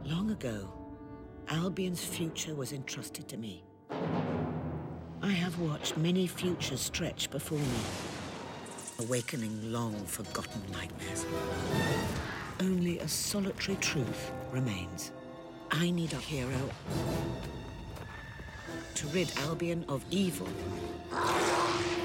Long ago, Albion's future was entrusted to me. I have watched many futures stretch before me, awakening long-forgotten nightmares. Only a solitary truth remains. I need a hero to rid Albion of evil.